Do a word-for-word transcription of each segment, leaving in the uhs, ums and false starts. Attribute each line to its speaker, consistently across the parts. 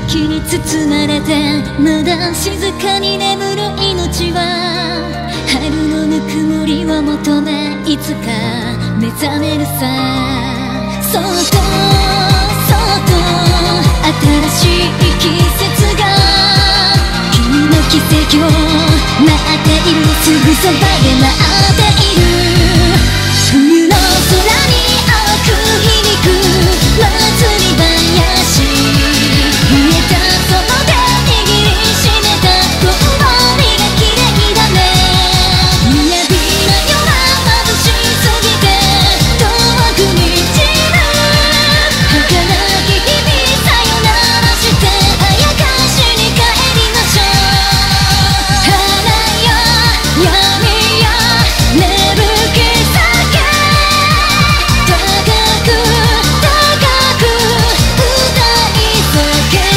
Speaker 1: 気に包まれてまだ静かに眠る命は春のぬくもりを求めいつか目覚めるさ。そっとそっと新しい季節が君の奇跡を待っている。すぐそばで待っている。冬の空に青く響く祭り林、冷えたその手握りしめた氷が綺麗だね。みやびな夜は眩しすぎて遠くに散る。儚き日々さよならしてあやかしに帰りましょう。花よ闇よ眠気さけ高く高く歌い叫べ。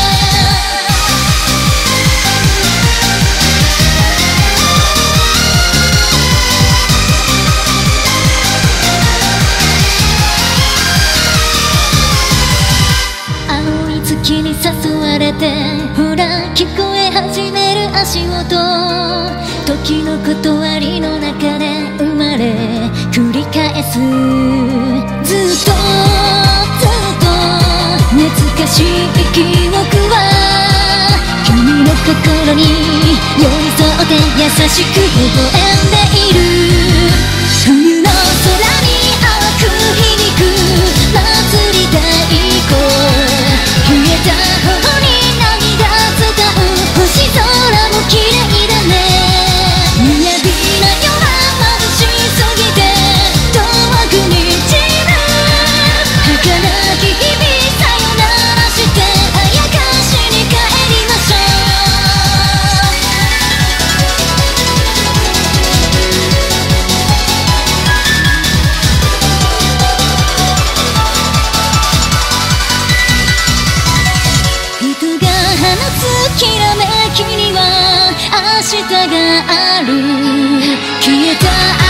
Speaker 1: 青い月に誘われてほら聞こえ始める足音。時の断りの中で生まれ繰り返す。ずっとずっと懐かしい記憶は君の心に寄り添って優しく微笑んでいる。冬の空に青く響く祭り太鼓、冷えた頬に涙伝う星空も綺麗だね。みやびな夜は眩しすぎて遠くに散る。儚き日々さよならしてあやかしに帰りましょう。人が放つきらめきには明日がある。消えた